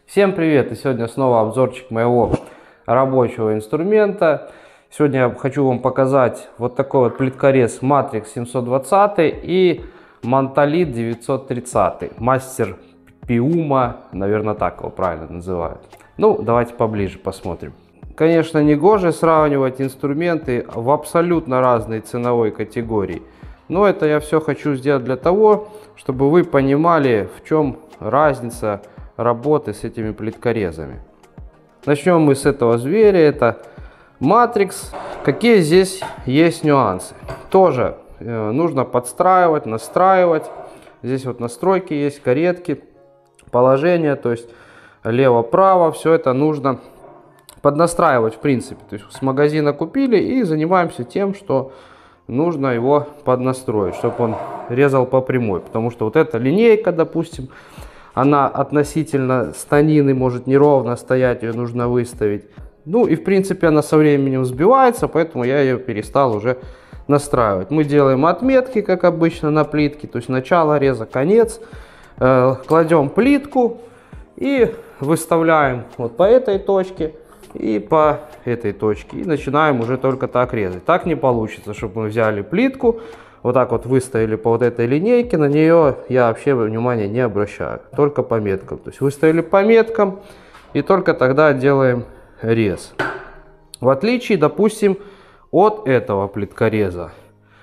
Всем привет! И сегодня снова обзорчик моего рабочего инструмента. Сегодня я хочу вам показать вот такой вот плиткорез Matrix 720 и Монталит 930. Мастер Пиума, наверное, так его правильно называют. Ну, давайте поближе посмотрим. Конечно, не гоже сравнивать инструменты в абсолютно разной ценовой категории. Но это я все хочу сделать для того, чтобы вы понимали, в чем разница работы с этими плиткорезами. Начнем мы с этого зверя, это Matrix. Какие здесь есть нюансы? Тоже нужно подстраивать, настраивать. Здесь вот настройки есть, каретки, положение, то есть лево-право, все это нужно поднастраивать в принципе. То есть с магазина купили и занимаемся тем, что нужно его поднастроить, чтобы он резал по прямой. Потому что вот эта линейка, допустим, она относительно станины может неровно стоять, ее нужно выставить. Ну и в принципе она со временем сбивается, поэтому я ее перестал уже настраивать. Мы делаем отметки, как обычно, на плитке, то есть начало реза, конец. Кладем плитку и выставляем вот по этой точке и по этой точке. И начинаем уже только так резать. Так не получится, чтобы мы взяли плитку, вот так вот выставили по вот этой линейке, на нее я вообще внимания не обращаю, только по меткам. То есть выставили по меткам и только тогда делаем рез. В отличие, допустим, от этого плиткореза.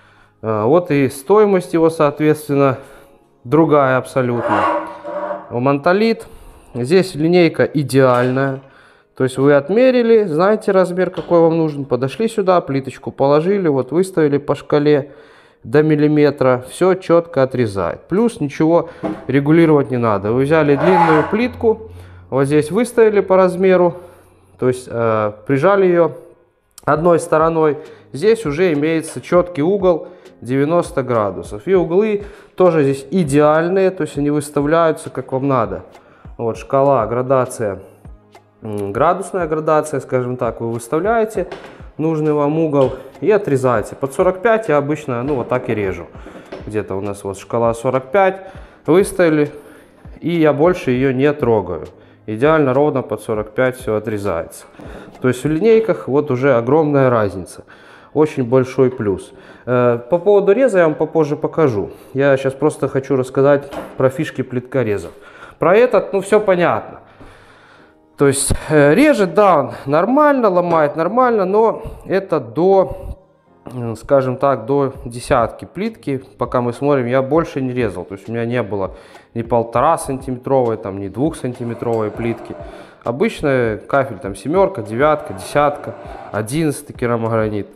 Вот и стоимость его, соответственно, другая абсолютно. У Монталит здесь линейка идеальная. То есть вы отмерили, знаете размер, какой вам нужен, подошли сюда, плиточку положили, вот выставили по шкале до миллиметра, все четко отрезает. Плюс ничего регулировать не надо. Вы взяли длинную плитку, вот здесь выставили по размеру, то есть прижали ее одной стороной. Здесь уже имеется четкий угол 90 градусов. И углы тоже здесь идеальные, то есть они выставляются как вам надо. Вот шкала, градация, градусная градация, скажем так, вы выставляете нужный вам угол и отрезаете. Под 45 я обычно, ну, вот так и режу. Где-то у нас вот шкала 45. Выставили, и я больше ее не трогаю. Идеально ровно под 45 все отрезается. То есть в линейках вот уже огромная разница. Очень большой плюс. По поводу реза я вам попозже покажу. Я сейчас просто хочу рассказать про фишки плиткорезов. Про этот, ну, все понятно. То есть режет, да, он нормально, ломает нормально, но это до, скажем так, до десятки плитки, пока мы смотрим, я больше не резал. То есть у меня не было ни 1,5 сантиметровой, там, ни 2 сантиметровой плитки. Обычная кафель, там, 7, 9, 10, 11 керамогранит.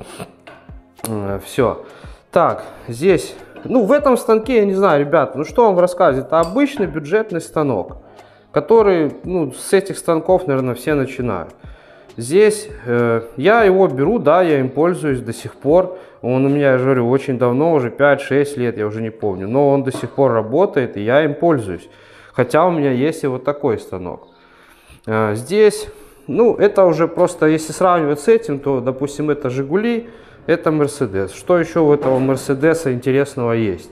Все. Так, здесь, ну, в этом станке, я не знаю, ребят, ну, что вам рассказывать, это обычный бюджетный станок, который, ну, с этих станков, наверное, все начинают. Здесь я его беру, да, я им пользуюсь до сих пор. Он у меня, я же говорю, очень давно, уже 5-6 лет, я уже не помню. Но он до сих пор работает, и я им пользуюсь. Хотя у меня есть и вот такой станок. Здесь, ну, это уже просто, если сравнивать с этим, то, допустим, это Жигули, это Мерседес. Что еще у этого Мерседеса интересного есть?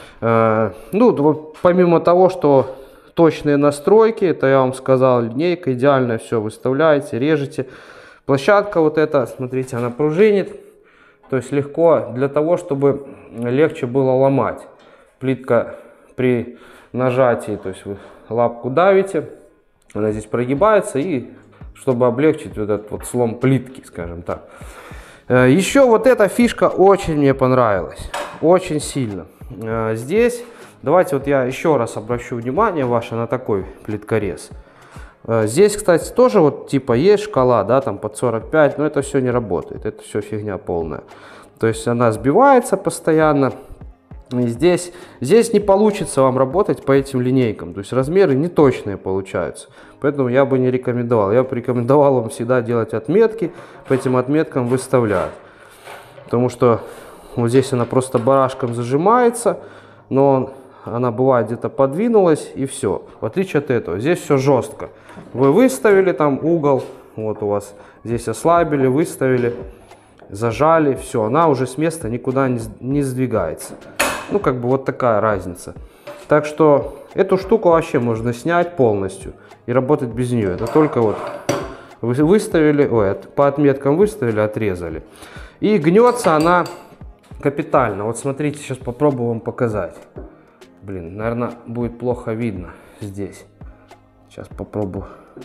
Ну, помимо того, что точные настройки, это я вам сказал, линейка идеально, все выставляете, режете. Площадка вот эта, смотрите, она пружинит, то есть легко, для того, чтобы легче было ломать. Плитка при нажатии, то есть вы лапку давите, она здесь прогибается, и чтобы облегчить вот этот вот слом плитки, скажем так. Еще вот эта фишка очень мне понравилась, очень сильно. Здесь давайте вот я еще раз обращу внимание ваше на такой плиткорез. Здесь, кстати, тоже вот типа есть шкала, да, там под 45, но это все не работает, это все фигня полная. То есть она сбивается постоянно. И здесь не получится вам работать по этим линейкам, то есть размеры не точные получаются. Поэтому я бы не рекомендовал. Я бы рекомендовал вам всегда делать отметки, по этим отметкам выставлять. Потому что вот здесь она просто барашком зажимается, но она бывает где-то подвинулась, и все. В отличие от этого, здесь все жестко. Вы выставили там угол, вот у вас здесь ослабили, выставили, зажали, все, она уже с места никуда не сдвигается. Ну, как бы вот такая разница. Так что Эту штуку вообще можно снять полностью и работать без нее. Это только вот вы выставили, по отметкам выставили, отрезали. И гнется она капитально. Вот смотрите, сейчас попробую вам показать. Блин, наверное, будет плохо видно здесь. Сейчас попробую.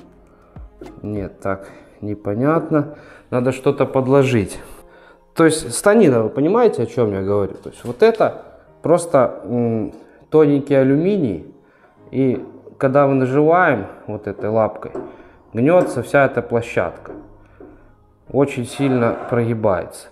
Нет, так непонятно. Надо что-то подложить. То есть станина, вы понимаете, о чем я говорю? То есть вот это просто тоненький алюминий. И когда мы нажимаем вот этой лапкой, гнется вся эта площадка. Очень сильно прогибается.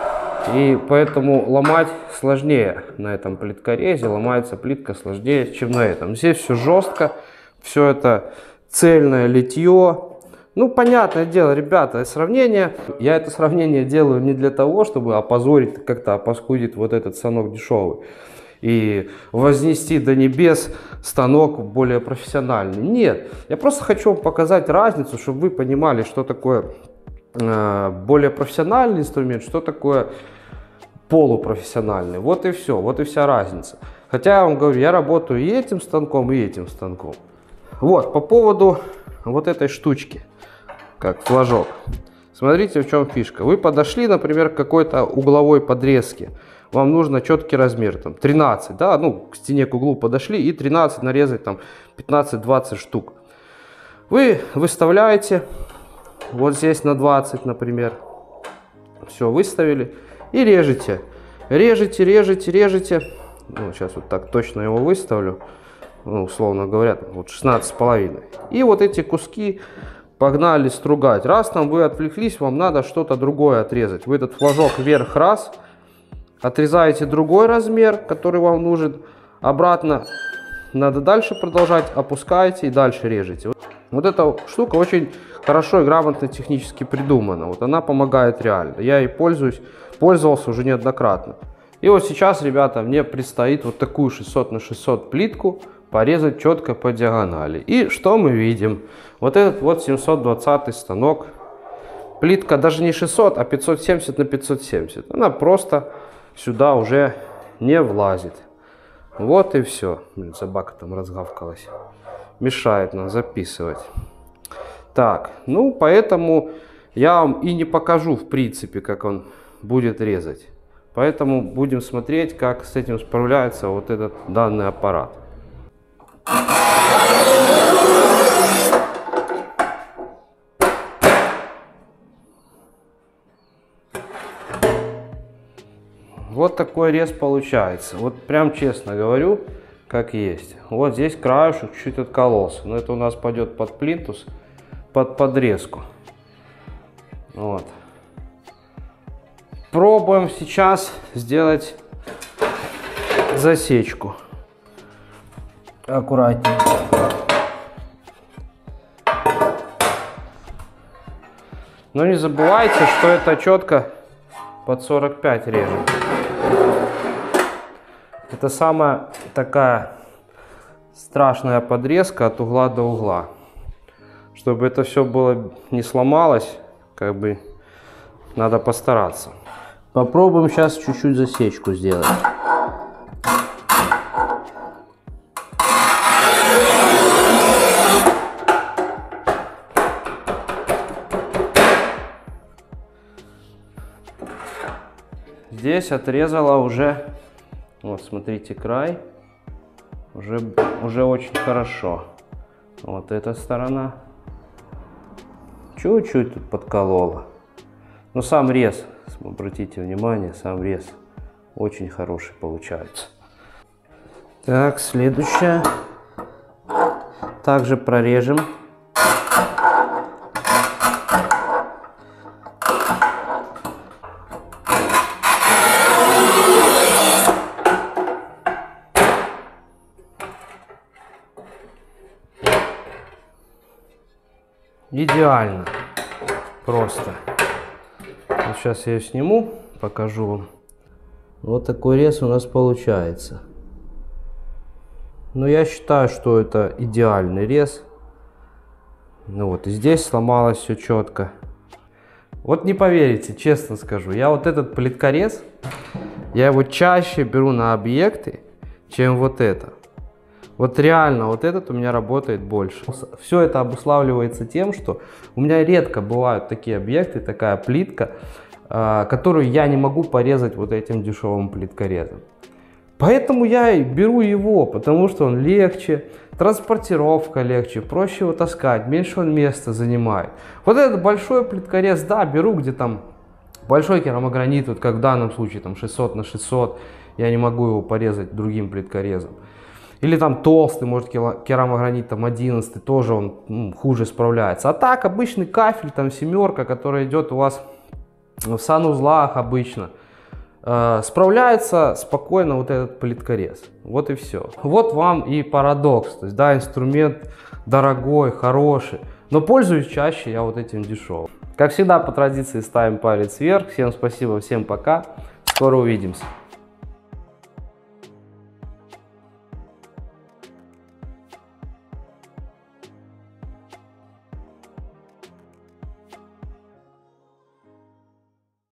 И поэтому ломать сложнее на этом плиткорезе. Ломается плитка сложнее, чем на этом. Здесь все жестко. Все это цельное литье. Ну, понятное дело, ребята, сравнение. Я это сравнение делаю не для того, чтобы опозорить, как-то опаскудить вот этот станок дешевый. И вознести до небес станок более профессиональный. Нет, я просто хочу вам показать разницу, чтобы вы понимали, что такое более профессиональный инструмент, что такое полупрофессиональный. Вот и все, вот и вся разница. Хотя я вам говорю, я работаю и этим станком, и этим станком. Вот, по поводу вот этой штучки, как флажок. Смотрите, в чем фишка. Вы подошли, например, к какой-то угловой подрезке. Вам нужно четкий размер, там 13, да, ну, к стене, к углу подошли и 13 нарезать, там 15-20 штук. Вы выставляете вот здесь на 20, например. Все, выставили и режете. Режете, режете, режете. Ну, сейчас вот так точно его выставлю. Ну, условно говоря, вот 16,5. И вот эти куски погнали стругать. Раз там вы отвлеклись, вам надо что-то другое отрезать. Вы этот флажок вверх раз, отрезаете другой размер, который вам нужен. Обратно надо дальше продолжать, опускаете и дальше режете. Вот эта штука очень хорошо и грамотно технически придумана. Вот она помогает реально. Я ей пользовался уже неоднократно. И вот сейчас, ребята, мне предстоит вот такую 600 на 600 плитку порезать четко по диагонали. И что мы видим? Вот этот вот 720 станок. Плитка даже не 600, а 570 на 570. Она просто сюда уже не влазит. Вот и все. Блин, собака там разгавкалась. Мешает нам записывать. Так, ну поэтому я вам и не покажу в принципе, как он будет резать. Поэтому будем смотреть, как с этим справляется вот этот данный аппарат. Вот такой рез получается. Вот прям честно говорю, как есть. Вот здесь краешек чуть-чуть откололся. Но это у нас пойдет под плинтус, под подрезку. Вот. Пробуем сейчас сделать засечку. Аккуратненько. Но не забывайте, что это четко под 45 режем. Это самая такая страшная подрезка от угла до угла. Чтобы это все было не сломалось, как бы надо постараться. Попробуем сейчас чуть-чуть засечку сделать. Здесь отрезала уже, вот смотрите, край, уже очень хорошо. Вот эта сторона чуть-чуть тут подколола. Но сам рез, обратите внимание, сам рез очень хороший получается. Так, следующее. Также прорежем. Идеально. Просто. Вот сейчас я ее сниму, покажу вам. Вот такой рез у нас получается. Но я считаю, что это идеальный рез. Ну вот, и здесь сломалось все четко. Вот не поверите, честно скажу, я вот этот плиткорез, я его чаще беру на объекты, чем вот это. Вот реально, вот этот у меня работает больше. Все это обуславливается тем, что у меня редко бывают такие объекты, такая плитка, которую я не могу порезать вот этим дешевым плиткорезом. Поэтому я и беру его, потому что он легче, транспортировка легче, проще его таскать, меньше он места занимает. Вот этот большой плиткорез, да, беру, где там большой керамогранит, вот как в данном случае, там 600 на 600, я не могу его порезать другим плиткорезом. Или там толстый, может, керамогранит там 11, тоже он хуже справляется. А так, обычный кафель, там 7, который идет у вас в санузлах обычно, справляется спокойно вот этот плиткорез. Вот и все. Вот вам и парадокс. То есть, да, инструмент дорогой, хороший, но пользуюсь чаще я вот этим дешевым. Как всегда, по традиции ставим палец вверх. Всем спасибо, всем пока. Скоро увидимся.